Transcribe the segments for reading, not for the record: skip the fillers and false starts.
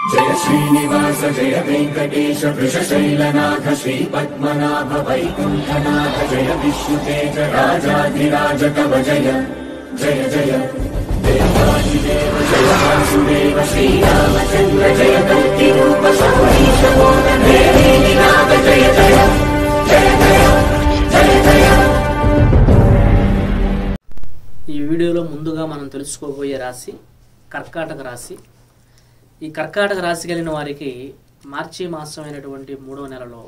जय श्रीनिवास जय वेंकटेश वृषशैलनाथ श्री पद्मनाभ वैकुंठनाथ जय विष्णुतेज राजाधिराज तव जय जय जय देवादिदेव जय वासुदेव श्रीरामचंद्र जय कल्किरूप शौरीश मोदन देवीनाथ जय जय जय जय जय जय। ఈ వీడియోలో ముందుగా మనం తెలుసుకోబోయే రాశి కర్కాటక రాశి। ఈ కర్కాటక రాశి కలిగిన వారికి మార్చి మాసమైనటువంటి 3వ నెలలో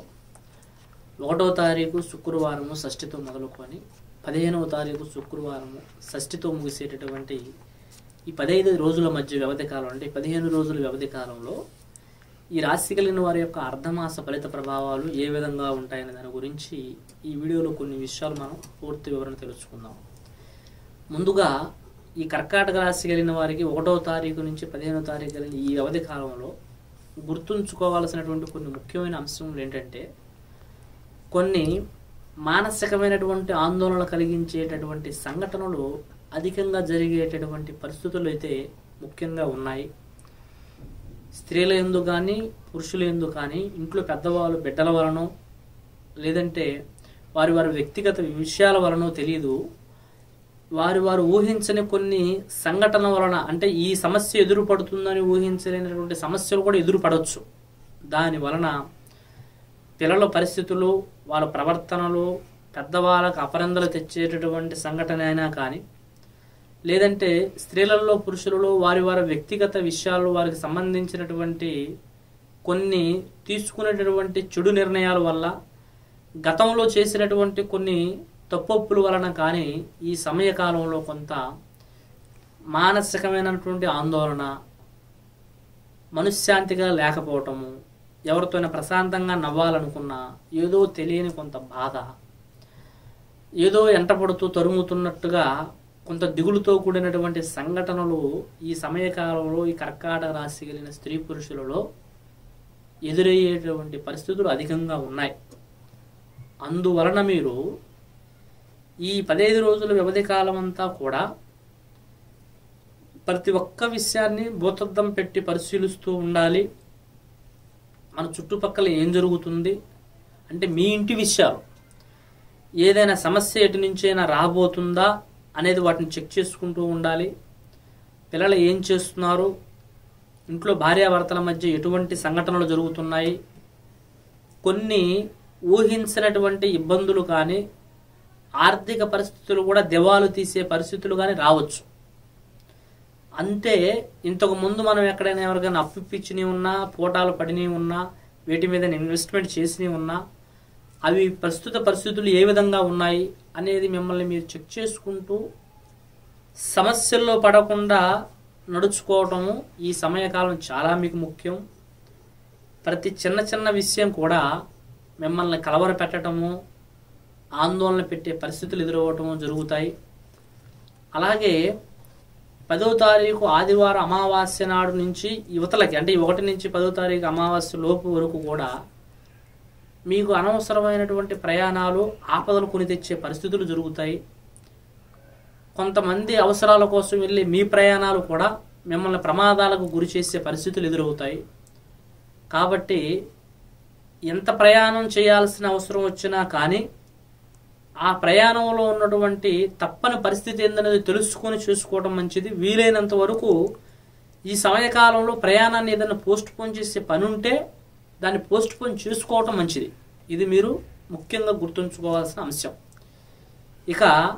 1వ తారీఖు శుక్రవారము షష్ఠితో మొదలుకొని 15వ తారీఖు శుక్రవారము షష్ఠితో ముగిసేటటువంటి ఈ 15 రోజుల మధ్య వ్యవధి కాలం అంటే 15 రోజుల వ్యవధి కాలంలో ఈ రాశి కలిగిన వారి యొక్క అర్ధమాస ఫలిత ప్రభావాలు ఏ విధంగా ఉంటాయనే దాని గురించి ఈ వీడియోలో కొన్ని విషయాలు మనం పూర్తి వివరణ తెలుసుకుందాం। ముందుగా ఈ కర్కాటక రాశి కలిగిన వారికి 1వ తారీఖు నుంచి 15వ తారీఖు కలిగిన ఈ వ్యవధి కాలంలో గుర్తుంచుకోవాల్సినటువంటి కొన్ని ముఖ్యమైన అంశములు ఏంటంటే, కొన్ని మానసికమైనటువంటి ఆందోళన కలిగించేటటువంటి సంఘటనలు అధికంగా జరిగేటటువంటి పరిస్థితులు అయితే ముఖ్యంగా ఉన్నాయి। స్త్రీల యందు కానీ పురుషుల యందు కానీ ఇంట్లో పెద్దవాళ్ళు బిడ్డల వలనో లేదంటే వారి వ్యక్తిగత విషయాల వలనో తెలియదు, వారు ఊహించని కొన్ని సంఘటనల వలన అంటే ఈ సమస్య ఎదురుపడుతుందని ఊహించలేనటువంటి సమస్యలు కూడా ఎదురుపడవచ్చు। దాని వలన పిల్లల పరిస్థితులు వాళ్ళ ప్రవర్తనలు పెద్దవాళ్ళకు అపరందలు తెచ్చేటటువంటి సంఘటన అయినా కానీ లేదంటే స్త్రీలలో పురుషులలో వారి వ్యక్తిగత విషయాలు వారికి సంబంధించినటువంటి కొన్ని తీసుకునేటటువంటి చెడు నిర్ణయాల వల్ల గతంలో చేసినటువంటి కొన్ని తప్పొప్పుల వలన కానీ ఈ సమయకాలంలో కొంత మానసికమైనటువంటి ఆందోళన, మనశ్శాంతిగా లేకపోవటము, ఎవరితోనైనా ప్రశాంతంగా నవ్వాలనుకున్నా ఏదో తెలియని కొంత బాధ, ఏదో ఎంటపడుతూ తరుముతున్నట్టుగా కొంత దిగులుతో కూడినటువంటి సంఘటనలు ఈ సమయకాలంలో ఈ కర్కాటక రాశి కలిగిన స్త్రీ పురుషులలో ఎదురయ్యేటువంటి పరిస్థితులు అధికంగా ఉన్నాయి। అందువలన మీరు ఈ 15 రోజుల వ్యవధి కాలం అంతా కూడా ప్రతి ఒక్క విషయాన్ని భూతద్దం పెట్టి పరిశీలిస్తూ ఉండాలి। మన చుట్టుపక్కల ఏం జరుగుతుంది అంటే మీ ఇంటి విషయాలు, ఏదైనా సమస్య ఎటు నుంచైనా రాబోతుందా అనేది వాటిని చెక్ చేసుకుంటూ ఉండాలి। పిల్లలు ఏం చేస్తున్నారు, ఇంట్లో భార్యాభర్తల మధ్య ఎటువంటి సంఘటనలు జరుగుతున్నాయి, కొన్ని ఊహించినటువంటి ఇబ్బందులు కానీ ఆర్థిక పరిస్థితులు కూడా దివాలు తీసే పరిస్థితులు కానీ రావచ్చు। అంతే ఇంతకు ముందు మనం ఎక్కడైనా ఎవరికైనా అప్పిచ్చినవి ఉన్నా, పోటాలు పడినవి ఉన్నా, వీటి మీద ఇన్వెస్ట్మెంట్ చేసినవి ఉన్నా అవి ప్రస్తుత పరిస్థితులు ఏ విధంగా ఉన్నాయి అనేది మిమ్మల్ని మీరు చెక్ చేసుకుంటూ సమస్యల్లో పడకుండా నడుచుకోవటము ఈ సమయకాలం చాలా మీకు ముఖ్యం। ప్రతి చిన్న విషయం కూడా మిమ్మల్ని కలవర పెట్టడము, ఆందోళన పెట్టే పరిస్థితులు ఎదురవ్వటము జరుగుతాయి। అలాగే 10వ తారీఖు ఆదివారం అమావాస్య నాడు నుంచి యువతలకి అంటే 1 నుంచి 10వ తారీఖు అమావాస్య లోపు వరకు కూడా మీకు అనవసరమైనటువంటి ప్రయాణాలు ఆపదలు కొని తెచ్చే పరిస్థితులు జరుగుతాయి। కొంతమంది అవసరాల కోసం వెళ్ళి మీ ప్రయాణాలు కూడా మిమ్మల్ని ప్రమాదాలకు గురి చేసే పరిస్థితులు ఎదురవుతాయి। కాబట్టి ఎంత ప్రయాణం చేయాల్సిన అవసరం వచ్చినా కానీ ఆ ప్రయాణంలో ఉన్నటువంటి తప్పని పరిస్థితి ఏందనేది తెలుసుకొని చూసుకోవడం మంచిది। వీలైనంత వరకు ఈ సమయకాలంలో ప్రయాణాన్ని ఏదైనా పోస్ట్ పోన్ చేసే పని ఉంటే దాన్ని పోస్ట్ పోన్ చేసుకోవటం మంచిది। ఇది మీరు ముఖ్యంగా గుర్తుంచుకోవాల్సిన అంశం। ఇక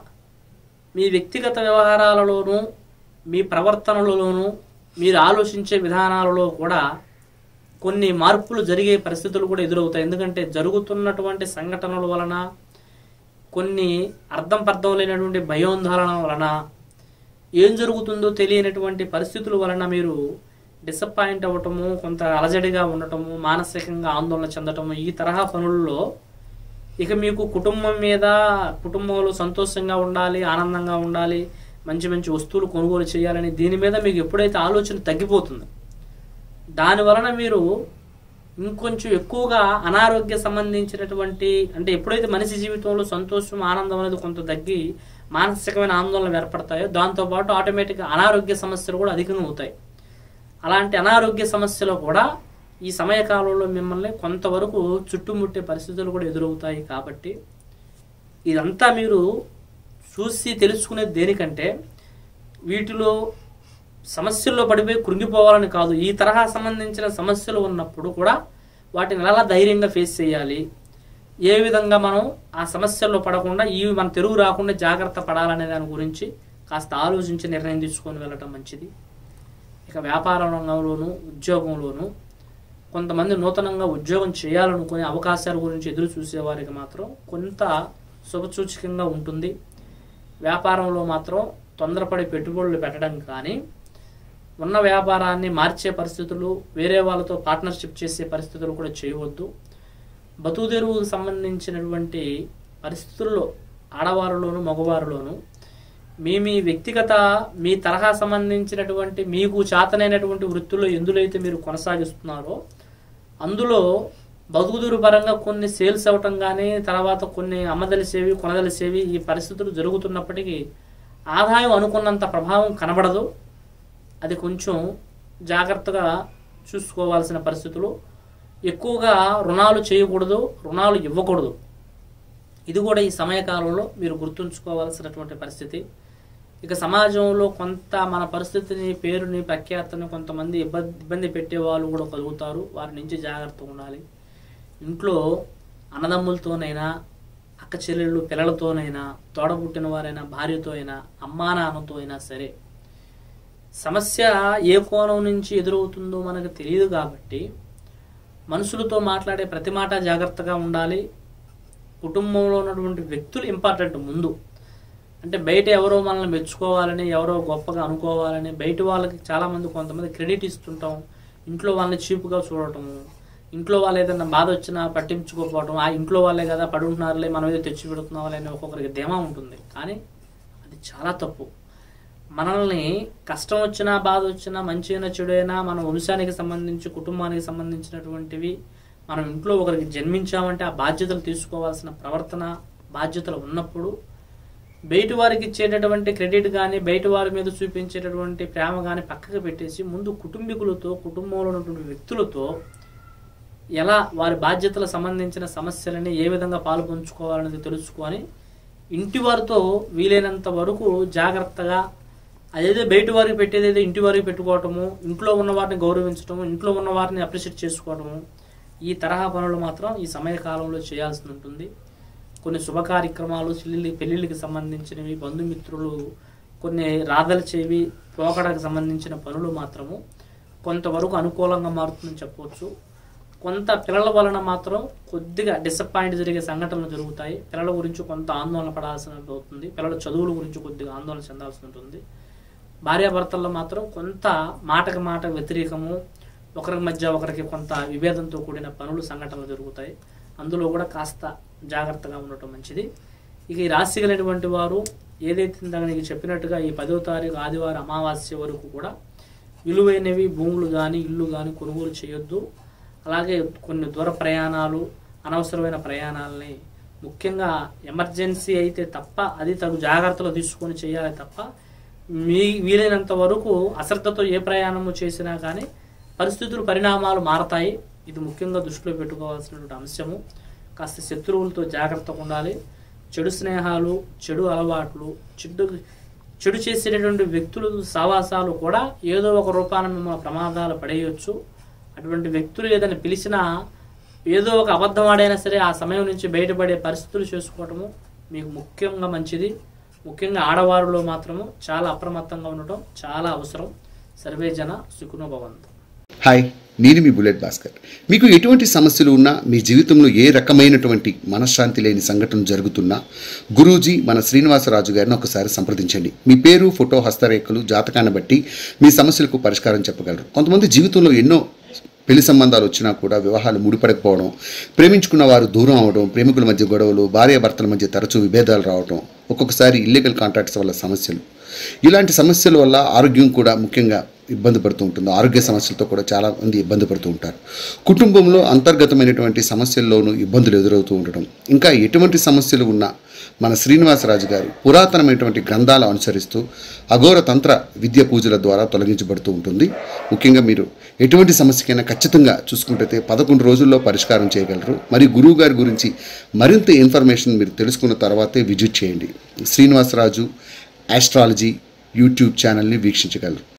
మీ వ్యక్తిగత వ్యవహారాలలోనూ మీ ప్రవర్తనలలోనూ మీరు ఆలోచించే విధానాలలో కూడా కొన్ని మార్పులు జరిగే పరిస్థితులు కూడా ఎదురవుతాయి। ఎందుకంటే జరుగుతున్నటువంటి సంఘటనల వలన కొన్ని అర్థం లేనటువంటి భయోందోళన వలన ఏం జరుగుతుందో తెలియనటువంటి పరిస్థితుల వలన మీరు డిసప్పాయింట్ అవ్వటము, కొంత అలజడిగా ఉండటము, మానసికంగా ఆందోళన చెందటము, ఈ తరహా పనుల్లో ఇక మీకు కుటుంబంలో సంతోషంగా ఉండాలి, ఆనందంగా ఉండాలి, మంచి వస్తువులు కొనుగోలు చేయాలని దీని మీద మీకు ఎప్పుడైతే ఆలోచన తగ్గిపోతుందో దాని వలన మీరు ఇంకొంచెం ఎక్కువగా అనారోగ్య సంబంధించినటువంటి అంటే ఎప్పుడైతే మనిషి జీవితంలో సంతోషం ఆనందం అనేది కొంత తగ్గి మానసికమైన ఆందోళనలు ఏర్పడతాయో దాంతోపాటు ఆటోమేటిక్గా అనారోగ్య సమస్యలు కూడా అధికంగా అవుతాయి। అలాంటి అనారోగ్య సమస్యలు కూడా ఈ సమయకాలంలో మిమ్మల్ని కొంతవరకు చుట్టుముట్టే పరిస్థితులు కూడా ఎదురవుతాయి. కాబట్టి ఇదంతా మీరు చూసి తెలుసుకునేది దేనికంటే వీటిలో సమస్యల్లో పడిపోయి కృంగిపోవాలని కాదు. ఈ తరహా సంబంధించిన సమస్యలు ఉన్నప్పుడు కూడా వాటిని ఎలా ధైర్యంగా ఫేస్ చేయాలి, ఏ విధంగా మనం ఆ సమస్యల్లో పడకుండా ఇవి మన తెలుగు రాకుండా జాగ్రత్త పడాలనే దాని గురించి కాస్త ఆలోచించి నిర్ణయం తీసుకొని వెళ్ళటం మంచిది. ఇక వ్యాపార రంగంలోనూ ఉద్యోగంలోనూ కొంతమంది నూతనంగా ఉద్యోగం చేయాలనుకునే అవకాశాల గురించి ఎదురు చూసేవారికి మాత్రం కొంత శుభసూచకంగా ఉంటుంది. వ్యాపారంలో మాత్రం తొందరపడి పెట్టుబడులు పెట్టడం కానీ, ఉన్న వ్యాపారాన్ని మార్చే పరిస్థితులు, వేరే వాళ్ళతో పార్ట్నర్షిప్ చేసే పరిస్థితులు కూడా చేయవద్దు. బతుకుదెరువుకు సంబంధించినటువంటి పరిస్థితుల్లో ఆడవారిలోను మగవారిలోను మీ వ్యక్తిగత మీ తరహా సంబంధించినటువంటి మీకు చేతనైనటువంటి వృత్తుల్లో ఎందులైతే మీరు కొనసాగిస్తున్నారో అందులో బతుకుదెరువు పరంగా కొన్ని సేల్స్ అవటం కానీ, తర్వాత కొన్ని అమ్మదలిసేవి కొనదలిసేవి ఈ పరిస్థితులు జరుగుతున్నప్పటికీ ఆదాయం అనుకున్నంత ప్రభావం కనబడదు. అది కొంచెం జాగ్రత్తగా చూసుకోవాల్సిన పరిస్థితులు. ఎక్కువగా రుణాలు చేయకూడదు, రుణాలు ఇవ్వకూడదు. ఇది కూడా ఈ సమయకాలంలో మీరు గుర్తుంచుకోవాల్సినటువంటి పరిస్థితి. ఇక సమాజంలో కొంత మన పరిస్థితిని, పేరుని, ప్రఖ్యాతని కొంతమంది ఇబ్బంది పెట్టే వాళ్ళు కూడా కలుగుతారు. వారి నుంచి జాగ్రత్తగా ఉండాలి. ఇంట్లో అన్నదమ్ములతోనైనా, అక్క చెల్లెళ్ళు పిల్లలతోనైనా, తోడబుట్టిన వారైనా, భార్యతో అయినా, అమ్మా నాన్నతో అయినా సరే సమస్య ఏ కోణం నుంచి ఎదురవుతుందో మనకు తెలియదు. కాబట్టి మనుషులతో మాట్లాడే ప్రతి మాట జాగ్రత్తగా ఉండాలి. కుటుంబంలో ఉన్నటువంటి వ్యక్తులు ఇంపార్టెంట్ ముందు. అంటే బయట ఎవరో మనల్ని మెచ్చుకోవాలని, ఎవరో గొప్పగా అనుకోవాలని బయట వాళ్ళకి చాలామంది కొంతమంది క్రెడిట్ ఇస్తుంటాం. ఇంట్లో వాళ్ళని చీపుగా చూడటము, ఇంట్లో వాళ్ళు ఏదైనా బాధ వచ్చినా పట్టించుకోకపోవడం, ఆ ఇంట్లో వాళ్ళే కదా పడుంటున్నారులే మనం ఏదో తెచ్చి పెడుతున్నాం అని ఒక్కొక్కరికి ధీమా ఉంటుంది. కానీ అది చాలా తప్పు. మనల్ని కష్టం వచ్చినా, బాధ వచ్చినా, మంచి అయినా చెడు అయినా మన వంశానికి సంబంధించి, కుటుంబానికి సంబంధించినటువంటివి మనం ఇంట్లో ఒకరికి జన్మించామంటే ఆ బాధ్యతలు తీసుకోవాల్సిన ప్రవర్తన, బాధ్యతలు ఉన్నప్పుడు బయట వారికి ఇచ్చేటటువంటి క్రెడిట్ కానీ, బయట వారి మీద చూపించేటటువంటి ప్రేమ కానీ పక్కకు పెట్టేసి ముందు కుటుంబీకులతో, కుటుంబంలో ఉన్నటువంటి వ్యక్తులతో ఎలా వారి బాధ్యతలకు సంబంధించిన సమస్యలని ఏ విధంగా పాలుపంచుకోవాలనేది తెలుసుకొని ఇంటి వారితో వీలైనంత వరకు జాగ్రత్తగా, అదేదో బయట వారికి పెట్టేదేదో ఇంటి వారికి పెట్టుకోవటము, ఇంట్లో ఉన్న వారిని గౌరవించటము, ఇంట్లో ఉన్న వారిని అప్రిషియేట్ చేసుకోవటము, ఈ తరహా పనులు మాత్రం ఈ సమయకాలంలో చేయాల్సి ఉంటుంది. కొన్ని శుభ కార్యక్రమాలు, పెళ్లిళ్ళకి సంబంధించినవి, బంధుమిత్రులు కొన్ని రాదలిచేవి, పోకడకు సంబంధించిన పనులు మాత్రము కొంతవరకు అనుకూలంగా మారుతుందని చెప్పవచ్చు. కొంత పిల్లల వలన మాత్రం కొద్దిగా డిసప్పాయింట్ జరిగే సంఘటనలు జరుగుతాయి. పిల్లల గురించి కొంత ఆందోళన పడాల్సి అవుతుంది. పిల్లల చదువుల గురించి కొద్దిగా ఆందోళన చెందాల్సి ఉంటుంది. భార్యాభర్తల్లో మాత్రం కొంత మాటకి మాట వ్యతిరేకము, ఒకరి మధ్య ఒకరికి కొంత విభేదంతో కూడిన పనులు, సంఘటనలు జరుగుతాయి. అందులో కూడా కాస్త జాగ్రత్తగా ఉండటం మంచిది. ఇక ఈ రాశి కలిగినటువంటి వారు ఏదైతే ఇందాక చెప్పినట్టుగా ఈ 10వ తారీఖు ఆదివారం అమావాస్య వరకు కూడా విలువైనవి భూములు కానీ, ఇల్లు కానీ కొనుగోలు చేయొద్దు. అలాగే కొన్ని దూర ప్రయాణాలు, అనవసరమైన ప్రయాణాలని ముఖ్యంగా ఎమర్జెన్సీ అయితే తప్ప అది తగు జాగ్రత్తలు తీసుకొని చేయాలి తప్ప వీలైనంత వరకు అశ్రద్ధతో ఏ ప్రయాణము చేసినా కానీ పరిస్థితులు, పరిణామాలు మారతాయి. ఇది ముఖ్యంగా దృష్టిలో పెట్టుకోవాల్సినటువంటి అంశము. కాస్త శత్రువులతో జాగ్రత్తగా ఉండాలి. చెడు స్నేహాలు, చెడు అలవాట్లు, చెడు చేసేటటువంటి వ్యక్తులు సావాసాలు కూడా ఏదో ఒక రూపాన మిమ్మల్ని ప్రమాదాలు పడేయచ్చు. అటువంటి వ్యక్తులు ఏదైనా పిలిచినా ఏదో ఒక అబద్ధం ఆడైనా సరే ఆ సమయం నుంచి బయటపడే పరిస్థితులు చేసుకోవటము మీకు ముఖ్యంగా మంచిది. ముఖ్యంగా ఆడవారిలో మాత్రము చాలా అప్రమత్తంగా ఉండటం చాలా అవసరం. సర్వే జన సుఖినో భవంతు. హాయ్, నేను మీ బుల్లెట్ భాస్కర్. మీకు ఎటువంటి సమస్యలు ఉన్నా, మీ జీవితంలో ఏ రకమైనటువంటి మనశ్శాంతి లేని సంఘటన జరుగుతున్నా గురూజీ మన శ్రీనివాసరాజు గారిని ఒకసారి సంప్రదించండి. మీ పేరు, ఫోటో, హస్తరేఖలు, జాతకాన్ని బట్టి మీ సమస్యలకు పరిష్కారం చెప్పగలరు. కొంతమంది జీవితంలో ఎన్నో పెళ్లి సంబంధాలు వచ్చినా కూడా వివాహాలు ముడిపడకపోవడం, ప్రేమించుకున్న వారు దూరం అవడం, ప్రేమికుల మధ్య గొడవలు, భార్యాభర్తల మధ్య తరచూ విభేదాలు రావడం, ఒక్కొక్కసారి ఇల్లీగల్ కాంట్రాక్ట్స్ వల్ల సమస్యలు, ఇలాంటి సమస్యల వల్ల ఆరోగ్యం కూడా ముఖ్యంగా ఇబ్బంది పడుతూ ఉంటుంది. ఆరోగ్య సమస్యలతో కూడా చాలామంది ఇబ్బంది పడుతూ ఉంటారు. కుటుంబంలో అంతర్గతమైనటువంటి సమస్యల్లోనూ ఇబ్బందులు ఎదురవుతూ ఉండటం, ఇంకా ఎటువంటి సమస్యలు ఉన్నా మన శ్రీనివాసరాజు గారు పురాతనమైనటువంటి గ్రంథాలు అనుసరిస్తూ అఘోర తంత్ర విద్య పూజల ద్వారా తొలగించబడుతూ ఉంటుంది. ముఖ్యంగా మీరు ఎటువంటి సమస్యకైనా ఖచ్చితంగా చూసుకుంటే 11 రోజుల్లో పరిష్కారం చేయగలరు. మరి గురువు గారి గురించి మరింత ఇన్ఫర్మేషన్ మీరు తెలుసుకున్న తర్వాతే విజిట్ చేయండి. శ్రీనివాసరాజు ఆస్ట్రాలజీ యూట్యూబ్ ఛానల్ని వీక్షించగలరు.